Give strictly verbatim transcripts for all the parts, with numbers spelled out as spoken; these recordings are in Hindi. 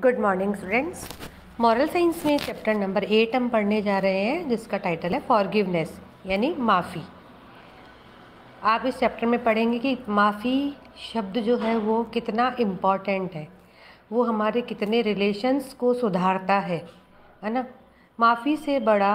Good morning students. Moral science में चैप्टर नंबर एट हम पढ़ने जा रहे हैं, जिसका टाइटल है फॉरगिवनेस यानी माफ़ी। आप इस चैप्टर में पढ़ेंगे कि माफ़ी शब्द जो है वो कितना इम्पॉर्टेंट है, वो हमारे कितने रिलेशंस को सुधारता है है ना। माफ़ी से बड़ा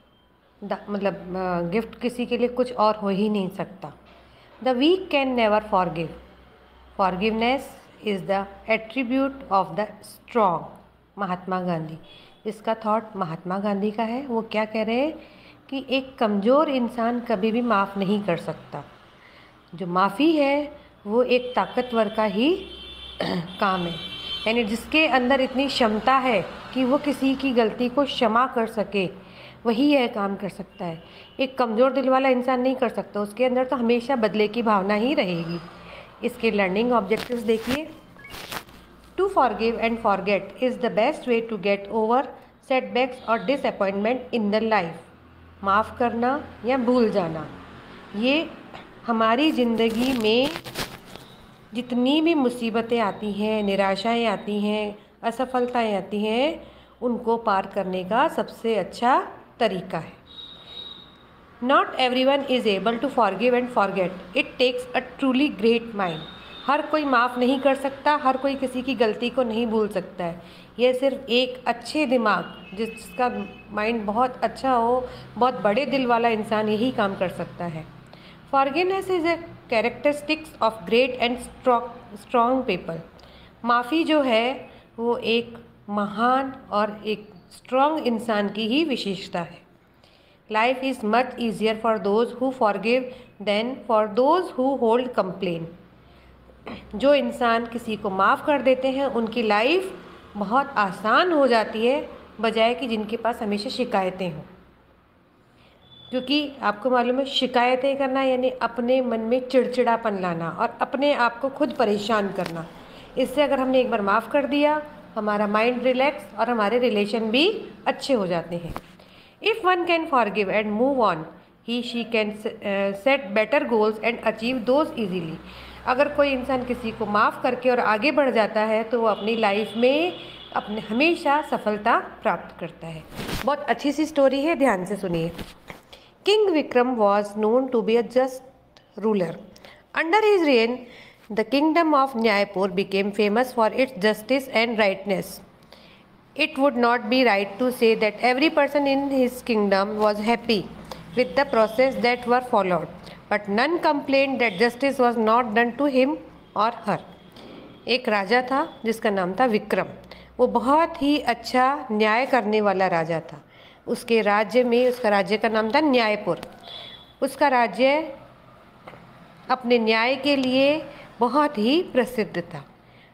मतलब गिफ्ट किसी के लिए कुछ और हो ही नहीं सकता। The weak can never forgive, forgiveness is the attribute of the strong. Mahatma Gandhi, इसका थॉट महात्मा गांधी का है। वो क्या कह रहे हैं कि एक कमज़ोर इंसान कभी भी माफ़ नहीं कर सकता। जो माफ़ी है वो एक ताकतवर का ही काम है, यानी जिसके अंदर इतनी क्षमता है कि वो किसी की गलती को क्षमा कर सके, वही यह काम कर सकता है। एक कमज़ोर दिल वाला इंसान नहीं कर सकता, उसके अंदर तो हमेशा बदले की भावना ही रहेगी। इसके लर्निंग ऑब्जेक्टिव्स देखिए। To forgive and forget is the best way to get over setbacks और डिसअपॉइंटमेंट इन द लाइफ। माफ़ करना या भूल जाना, ये हमारी ज़िंदगी में जितनी भी मुसीबतें आती हैं, निराशाएं आती हैं, असफलताएं आती हैं, उनको पार करने का सबसे अच्छा तरीका है। Not everyone is able to forgive and forget. It takes a truly great mind. हर कोई माफ़ नहीं कर सकता, हर कोई किसी की गलती को नहीं भूल सकता है। यह सिर्फ एक अच्छे दिमाग, जिसका माइंड बहुत अच्छा हो, बहुत बड़े दिल वाला इंसान यही काम कर सकता है। Forgiveness is a characteristics of great and strong strong people. माफ़ी जो है वो एक महान और एक स्ट्रॉन्ग इंसान की ही विशेषता है। Life is much easier for those who forgive than for those who hold complaint. जो इंसान किसी को माफ़ कर देते हैं उनकी लाइफ बहुत आसान हो जाती है, बजाय कि जिनके पास हमेशा शिकायतें हों। क्योंकि आपको मालूम है, शिकायतें करना यानी अपने मन में चिड़चिड़ापन लाना और अपने आप को खुद परेशान करना। इससे अगर हमने एक बार माफ़ कर दिया, हमारा माइंड रिलैक्स और हमारे रिलेशन भी अच्छे हो जाते हैं। If one can forgive and move on, he she can uh, set better goals and achieve those easily. अगर कोई इंसान किसी को माफ़ करके और आगे बढ़ जाता है तो वो अपनी लाइफ में अपने हमेशा सफलता प्राप्त करता है। बहुत अच्छी सी स्टोरी है, ध्यान से सुनिए। King Vikram was known to be a just ruler. Under his reign, the kingdom of Nyaipur became famous for its justice and rightness. It would not be right to say that every person in his kingdom was happy with the process that were followed, but none complained that justice was not done to him or her. एक राजा था जिसका नाम था विक्रम। वो बहुत ही अच्छा न्याय करने वाला राजा था। उसके राज्य में, उसका राज्य का नाम था न्यायपुर। उसका राज्य अपने न्याय के लिए बहुत ही प्रसिद्ध था।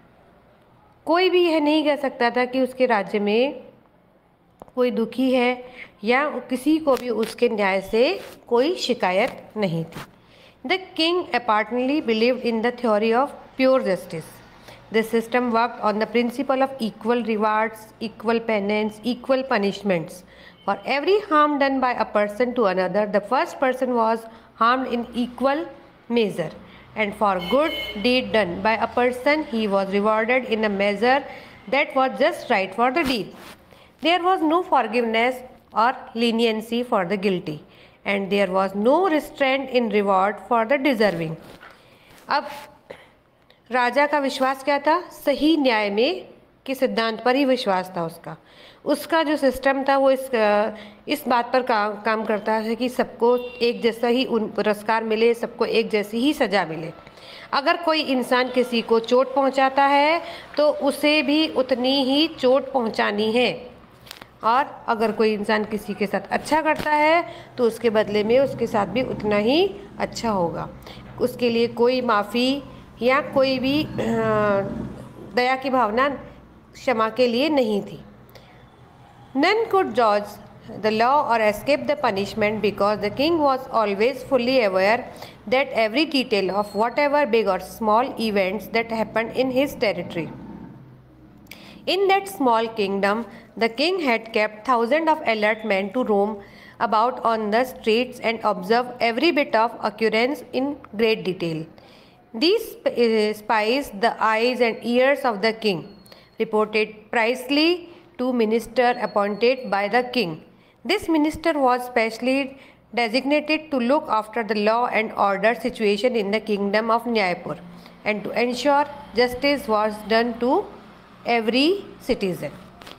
कोई भी यह नहीं कह सकता था कि उसके राज्य में कोई दुखी है या किसी को भी उसके न्याय से कोई शिकायत नहीं थी। The king apparently believed in the theory of pure justice. This system worked on the principle of equal rewards, equal penance, equal punishments. For every harm done by a person to another, the first person was harmed in equal measure. And for good deed done by a person, he was rewarded in a measure that was just right for the deed. There was no forgiveness or leniency for the guilty, and there was no restraint in reward for the deserving. अब राजा का विश्वास क्या था? सही न्याय में के सिद्धांत पर ही विश्वास था उसका। उसका जो सिस्टम था वो इस इस बात पर का, काम करता है कि सबको एक जैसा ही उन पुरस्कार मिले, सबको एक जैसी ही सज़ा मिले। अगर कोई इंसान किसी को चोट पहुंचाता है तो उसे भी उतनी ही चोट पहुंचानी है, और अगर कोई इंसान किसी के साथ अच्छा करता है तो उसके बदले में उसके साथ भी उतना ही अच्छा होगा। उसके लिए कोई माफ़ी या कोई भी दया की भावना क्षमा के लिए नहीं थी। None could dodge the law or escape the punishment because the king was always fully aware that every detail of whatever big or small events that happened in his territory. In that small kingdom, the king had kept thousands of alert men to roam about on the streets and observe every bit of occurrence in great detail. These spies the eyes and ears of the king. reported precisely to minister appointed by the king. This minister was specially designated to look after the law and order situation in the kingdom of Nyayapur and to ensure justice was done to every citizen.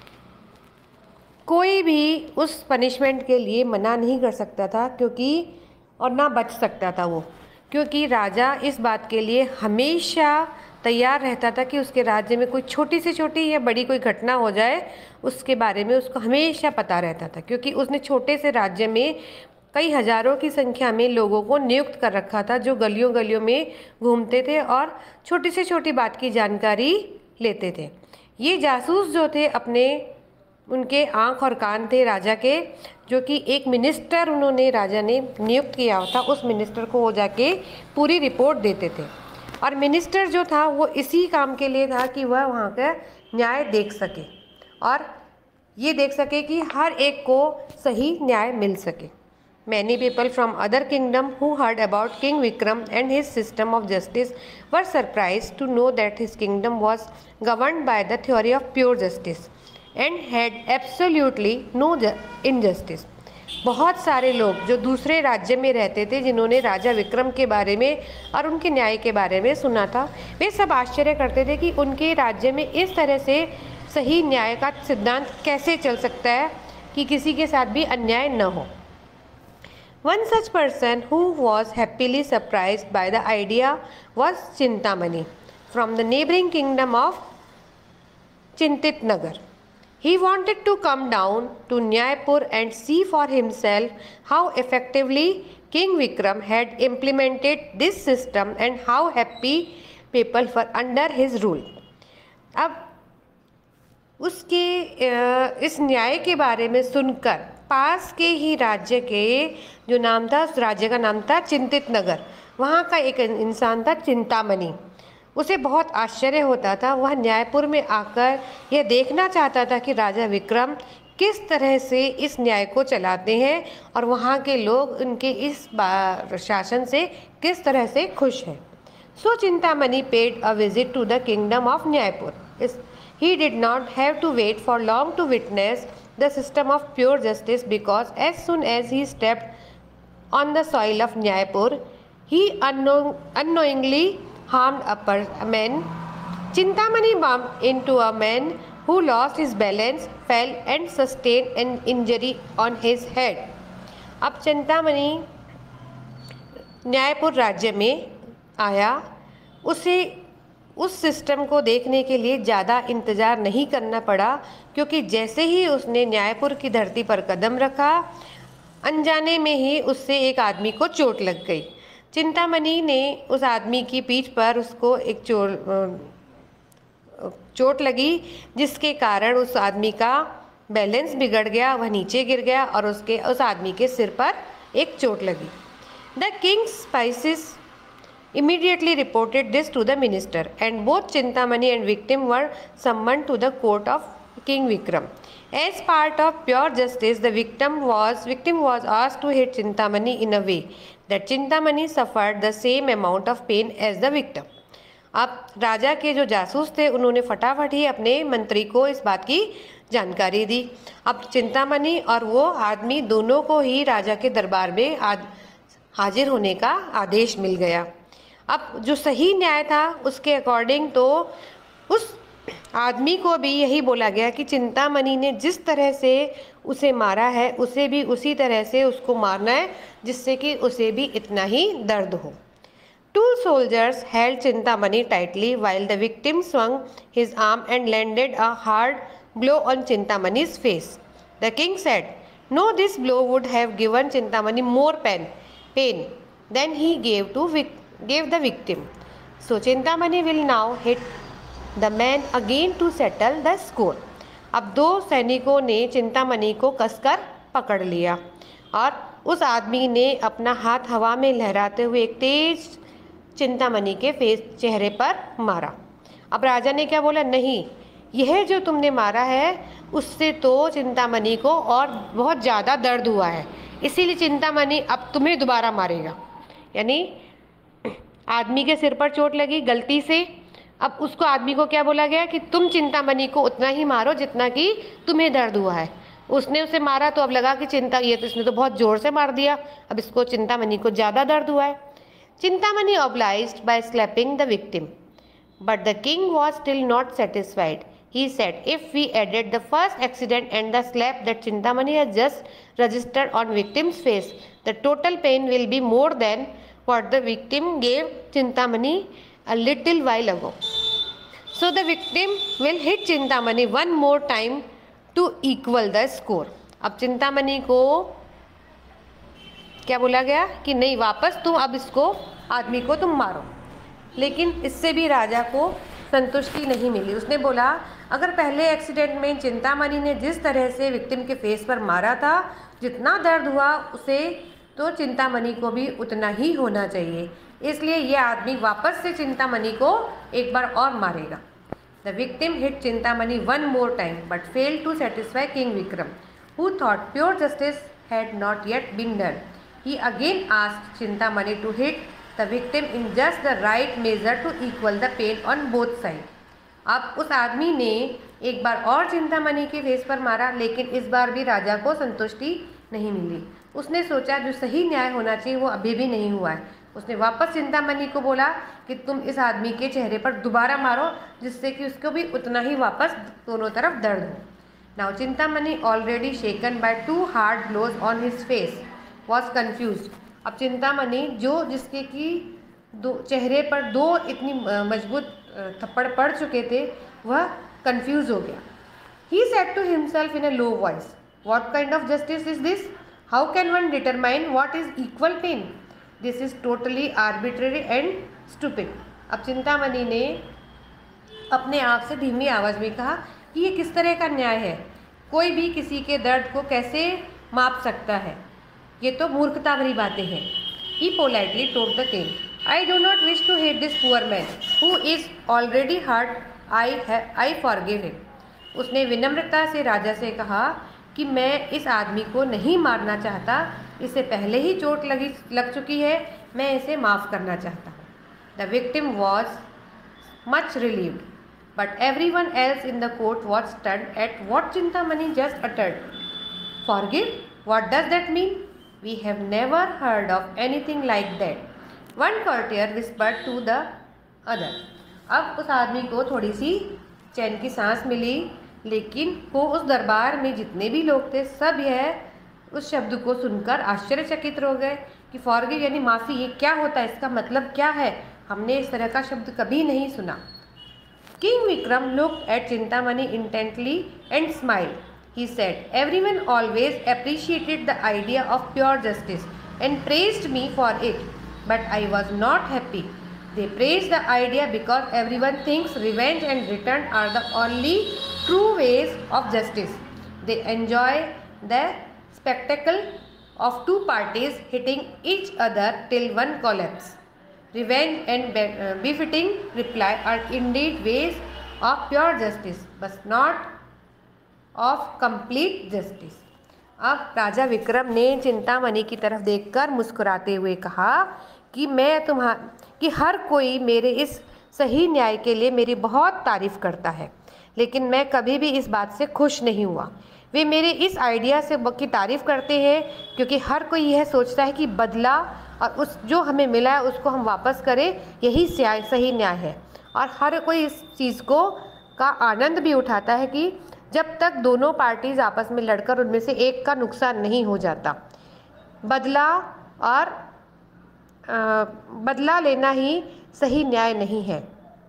कोई भी उस पनिशमेंट के लिए मना नहीं कर सकता था क्योंकि और ना बच सकता था वो, क्योंकि राजा इस बात के लिए हमेशा तैयार रहता था कि उसके राज्य में कोई छोटी से छोटी या बड़ी कोई घटना हो जाए उसके बारे में उसको हमेशा पता रहता था, क्योंकि उसने छोटे से राज्य में कई हज़ारों की संख्या में लोगों को नियुक्त कर रखा था जो गलियों गलियों में घूमते थे और छोटी से छोटी बात की जानकारी लेते थे। ये जासूस जो थे अपने उनके आँख और कान थे राजा के, जो कि एक मिनिस्टर उन्होंने राजा ने नियुक्त किया था, उस मिनिस्टर को वो जाके पूरी रिपोर्ट देते थे। और मिनिस्टर जो था वो इसी काम के लिए था कि वह वहाँ का न्याय देख सके और ये देख सके कि हर एक को सही न्याय मिल सके। Many people from other kingdom who heard about King Vikram and his system of justice were surprised to know that his kingdom was governed by the theory of pure justice and had absolutely no injustice. बहुत सारे लोग जो दूसरे राज्य में रहते थे जिन्होंने राजा विक्रम के बारे में और उनके न्याय के बारे में सुना था, वे सब आश्चर्य करते थे कि उनके राज्य में इस तरह से सही न्याय का सिद्धांत कैसे चल सकता है कि किसी के साथ भी अन्याय न हो। One such person who was happily surprised by the idea was Chintamani from the neighboring kingdom of Chintitnagar. He wanted to come down to Nyayapur and see for himself how effectively King Vikram had implemented this system and how happy people were under his rule. अब उसके इस न्याय के बारे में सुनकर पास के ही राज्य के जो नाम था, उस राज्य का नाम था चिंतितनगर, वहाँ का एक इंसान था चिंतामणि। उसे बहुत आश्चर्य होता था। वह न्यायपुर में आकर यह देखना चाहता था कि राजा विक्रम किस तरह से इस न्याय को चलाते हैं और वहाँ के लोग उनके इस शासन से किस तरह से खुश हैं। So Chintamani paid a visit to the kingdom of Nyaypur. He did not have to wait for long to witness the system of pure justice, because as soon as he stepped on the soil of Nyayapur, he unknow unknowingly harmed a man. Chintamani bumped into a man who lost his balance, fell and sustained an injury on his head. अब चिंतामणि न्यायपुर राज्य में आया। उसे उस सिस्टम को देखने के लिए ज़्यादा इंतज़ार नहीं करना पड़ा, क्योंकि जैसे ही उसने न्यायपुर की धरती पर कदम रखा, अनजाने में ही उससे एक आदमी को चोट लग गई। चिंतामणि ने उस आदमी की पीठ पर उसको एक चोट चोट लगी, जिसके कारण उस आदमी का बैलेंस बिगड़ गया, वह नीचे गिर गया और उसके उस आदमी के सिर पर एक चोट लगी। The king's spies immediately reported this to the minister, and both Chintamani and victim were summoned to the court of King Vikram. As part of pure justice, the victim was victim was asked to hit Chintamani in a way that Chintamani suffered the same amount of pain as the victim. अब राजा के जो जासूस थे उन्होंने फटाफट ही अपने मंत्री को इस बात की जानकारी दी। अब चिंतामणि और वो आदमी दोनों को ही राजा के दरबार में हाजिर होने का आदेश मिल गया। अब जो सही न्याय था उसके अकॉर्डिंग तो उस आदमी को भी यही बोला गया कि चिंतामणि ने जिस तरह से उसे मारा है उसे भी उसी तरह से उसको मारना है, जिससे कि उसे भी इतना ही दर्द हो। Two soldiers held Chintamani tightly while the victim swung his arm and landed a hard blow on Chintamani's face. The king said, "No, this blow would have given Chintamani more pain, pain than he gave to victim. gave the victim. So Chintamani will now hit the man again to settle the score." अब दो सैनिकों ने चिंतामणि को कसकर पकड़ लिया और उस आदमी ने अपना हाथ हवा में लहराते हुए एक तेज चिंतामणि के फेस चेहरे पर मारा। अब राजा ने क्या बोला, नहीं, यह जो तुमने मारा है उससे तो चिंतामणि को और बहुत ज़्यादा दर्द हुआ है, इसीलिए चिंतामणि अब तुम्हें दोबारा मारेगा। यानी आदमी के सिर पर चोट लगी गलती से, अब उसको आदमी को क्या बोला गया कि तुम चिंतामणि को उतना ही मारो जितना कि तुम्हें दर्द हुआ है। उसने उसे मारा तो अब लगा कि चिंता ये तो इसने तो बहुत जोर से मार दिया, अब इसको चिंतामणि को ज़्यादा दर्द हुआ है। Chintamani obliged by slapping the victim, but the king was still not satisfied. He said, if we added the first accident and the slap that Chintamani has just registered on victim's face, the total pain will be more than what the victim gave Chintamani a little while ago. So the victim will hit Chintamani one more time to equal the score. अब चिंतामणि को क्या बोला गया कि नहीं, वापस तुम अब इसको आदमी को तुम मारो। लेकिन इससे भी राजा को संतुष्टि नहीं मिली। उसने बोला अगर पहले एक्सीडेंट में चिंतामणि ने जिस तरह से विक्टिम के फेस पर मारा था, जितना दर्द हुआ उसे, तो चिंतामणि को भी उतना ही होना चाहिए। इसलिए यह आदमी वापस से चिंतामणि को एक बार और मारेगा। The victim hit Chintamani one more time but failed to satisfy king Vikram, who thought pure justice had not yet been done. He again asked Chintamani to hit the victim in just the right measure to equal the pain on both side. अब उस आदमी ने एक बार और चिंतामणि के फेस पर मारा, लेकिन इस बार भी राजा को संतुष्टि नहीं मिली। उसने सोचा जो सही न्याय होना चाहिए वो अभी भी नहीं हुआ है। उसने वापस चिंतामणि को बोला कि तुम इस आदमी के चेहरे पर दोबारा मारो, जिससे कि उसको भी उतना ही वापस दोनों तरफ दर्द हो। Now Chintamani already shaken by two hard blows on his face was confuse. अब चिंतामणि जो जिसके कि दो चेहरे पर दो इतनी मजबूत थप्पड़ पड़ चुके थे, वह कंफ्यूज हो गया। He said to himself in a low voice, what kind of justice is this? How can one determine what is equal pain? This is totally arbitrary and stupid. अब चिंतामणि ने अपने आप से धीमी आवाज़ में कहा कि ये किस तरह का न्याय है? कोई भी किसी के दर्द को कैसे माप सकता है? ये तो मूर्खता भरी बातें हैं। He politely told the king, I do not wish to hate this poor man who is already hurt. I have, I forgive him. उसने विनम्रता से राजा से कहा कि मैं इस आदमी को नहीं मारना चाहता, इसे पहले ही चोट लगी लग चुकी है, मैं इसे माफ़ करना चाहता हूँ। The victim was much relieved, but everyone else in the court was stunned at what Chintamani just uttered. Forgive? What does that mean? We have never heard of anything like that. One courtier whispered to the other. अब उस आदमी को थोड़ी सी चैन की सांस मिली, लेकिन वो उस दरबार में जितने भी लोग थे सब यह उस शब्द को सुनकर आश्चर्यचकित हो गए कि फॉरगिव यानी माफ़ी, ये क्या होता है, इसका मतलब क्या है? हमने इस तरह का शब्द कभी नहीं सुना। King Vikram looked at Chintamani intently and smiled. He said, everyone always appreciated the idea of pure justice and praised me for it, but I was not happy. They praised the idea because everyone thinks revenge and return are the only true ways of justice. They enjoy the spectacle of two parties hitting each other till one collapses. Revenge and befitting reply are indeed ways of pure justice, but not of complete justice. अब राजा विक्रम ने चिंतामणि की तरफ देखकर मुस्कुराते हुए कहा कि मैं तुम्हार कि हर कोई मेरे इस सही न्याय के लिए मेरी बहुत तारीफ़ करता है, लेकिन मैं कभी भी इस बात से खुश नहीं हुआ। वे मेरे इस आइडिया से की तारीफ़ करते हैं क्योंकि हर कोई यह सोचता है कि बदला और उस जो हमें मिला है उसको हम वापस करें, यही सही न्याय है। और हर कोई इस चीज़ को का आनंद भी उठाता है कि जब तक दोनों पार्टीज आपस में लड़कर उनमें से एक का नुकसान नहीं हो जाता। बदला और आ, बदला लेना ही सही न्याय नहीं है।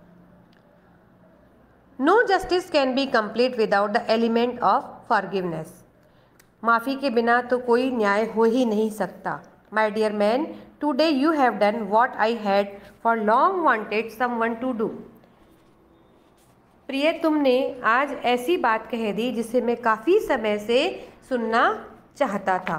No justice can be complete without the element of forgiveness. माफ़ी के बिना तो कोई न्याय हो ही नहीं सकता। My dear man, today you have done what I had for long wanted someone to do. प्रिय, तुमने आज ऐसी बात कह दी जिसे मैं काफ़ी समय से सुनना चाहता था।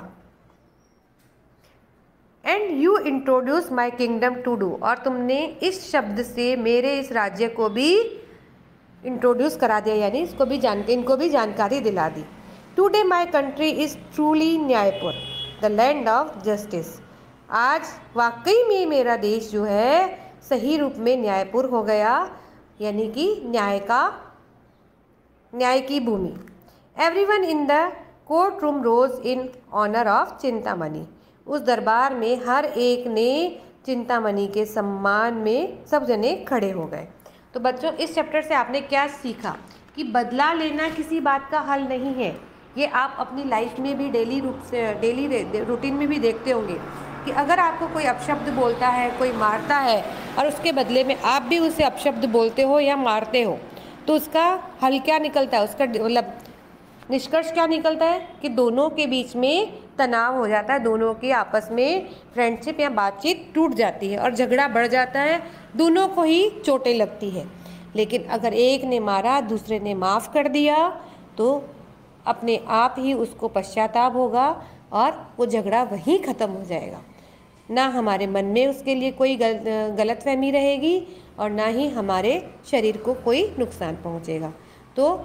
And you introduce my kingdom to do, और तुमने इस शब्द से मेरे इस राज्य को भी इंट्रोड्यूस करा दिया, यानी इसको भी जान इनको भी जानकारी दिला दी। Today my country is truly Nyaypur, the land of justice. आज वाकई में मेरा देश जो है सही रूप में न्यायपुर हो गया। यानी कि न्याय का न्याय की भूमि। Everyone in the courtroom rose in honour of Chintamani. उस दरबार में हर एक ने चिंतामणि के सम्मान में सब जने खड़े हो गए। तो बच्चों, इस चैप्टर से आपने क्या सीखा कि बदला लेना किसी बात का हल नहीं है। ये आप अपनी लाइफ में भी डेली रूप से डेली रूटीन में भी देखते होंगे कि अगर आपको कोई अपशब्द बोलता है, कोई मारता है और उसके बदले में आप भी उसे अपशब्द बोलते हो या मारते हो, तो उसका हल क्या निकलता है, उसका मतलब निष्कर्ष क्या निकलता है कि दोनों के बीच में तनाव हो जाता है, दोनों की आपस में फ्रेंडशिप या बातचीत टूट जाती है और झगड़ा बढ़ जाता है, दोनों को ही चोटें लगती है। लेकिन अगर एक ने मारा, दूसरे ने माफ़ कर दिया, तो अपने आप ही उसको पश्चाताप होगा और वो झगड़ा वहीं ख़त्म हो जाएगा। ना हमारे मन में उसके लिए कोई गल, गलतफहमी रहेगी और ना ही हमारे शरीर को कोई नुकसान पहुंचेगा। तो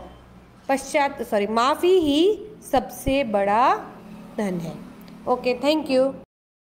पश्चात सॉरी माफ़ी ही सबसे बड़ा धन है। Okay, thank you.